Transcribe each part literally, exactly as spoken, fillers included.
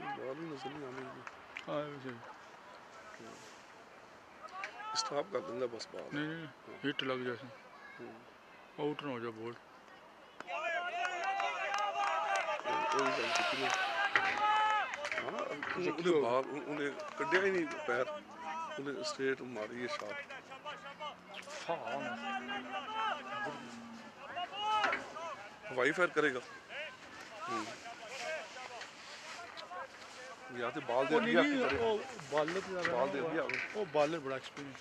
बाल ही नजर नहीं आने लगी। हाँ वैसे स्टॉप कर दूंगा बस बाल। नहीं नहीं हिट लग जैसे आउट ना हो जाए बॉल। हाँ उन्हें बाल उन्हें कड्डिया ही नहीं पैर उन्हें स्ट्रेट मारी है शॉट। हवाई फायर करेगा या तो बाल दे दिया वो बॉलर बाल दे दिया वो बॉलर बड़ा experience.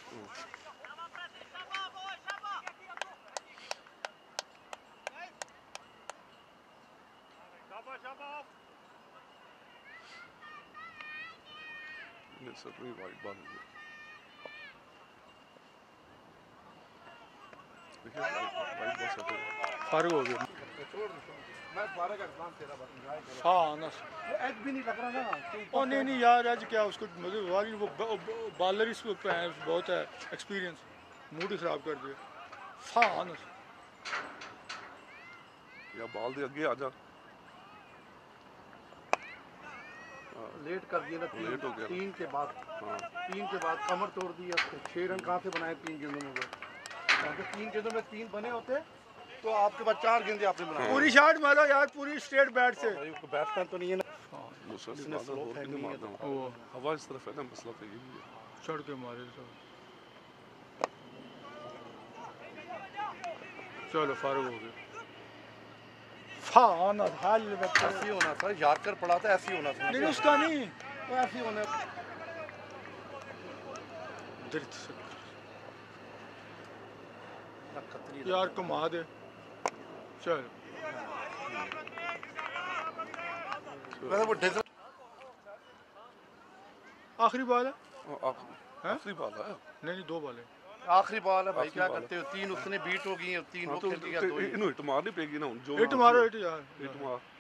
certainly white ball Farooq हो गया। हाँ ना एज भी नहीं लग रहा ना। ओ नहीं नहीं यार आज क्या उसको मुझे वाली वो बॉलर इस पे है बहुत है एक्सपीरियंस मूड ही खराब कर दिया। हाँ ना या बॉल दे आगे आजा। लेट कर दिया ना लेट हो गया तीन के बाद। हाँ तीन के बाद कमर तोड़ दी उसके। छह रन कहाँ से बनाए तीन गेंदों में? अगर तीन गेंदों में तीन बने होते तो आपके पास चार गेंदे आपने बनाए। पूरी शॉट मारो यार पूरी स्ट्रेट बैट से। बैट्समैन तो नहीं है ना। हवा इस तरफ है ना मसला तो यही है। चढ़ के मारे सब। चलो फारूक हो गया। हाँ ना हाल ऐसे होना था यारकर पड़ा था ऐसे होना था। नहीं उसका नहीं वो ऐसे होना यार कमा दे। चल आखिरी बॉल है। आखिरी बॉल है नहीं नहीं दो बॉल है। आखिरी बॉल है भाई क्या करते हो? तीन उसने बीट हो गई है तीन वो खेल दिया। इन्हें हिट मारनी पेगी ना जो हिट मारो हिट यार हिट मार